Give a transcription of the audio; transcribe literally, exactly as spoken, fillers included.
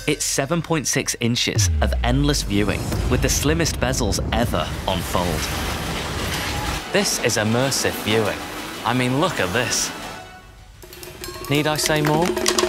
It's seven point six inches of endless viewing with the slimmest bezels ever on Fold. This is immersive viewing. I mean, look at this. Need I say more?